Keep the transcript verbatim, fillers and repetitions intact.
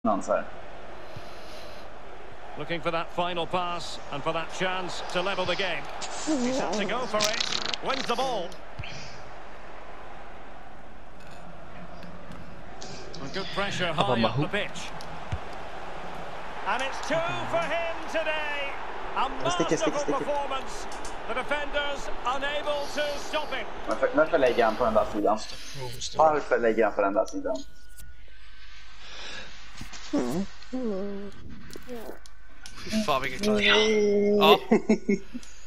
någon så här. Looking for that final pass and for that chance to level the game. He's had to go for it. Wins the ball. And good pressure high up the pitch. And it's two for him today. A masterful performance. The defenders unable to stop it. Varför, varför lägger han på den där sidan? Varför lägger han på den där sidan? Fy fan vilken klar. Ja.